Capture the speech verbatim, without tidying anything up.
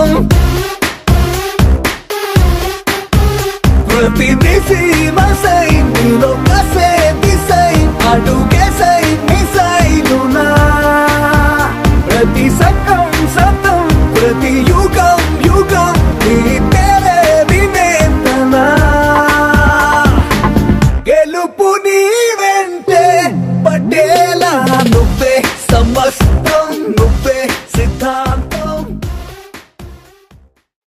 యుగం ప్రతి దిశి మసై నీలో కసే దిశై అడుగేసై మిసైలునా ప్రతి సకం సతం ప్రతి యుగం యుగం నీ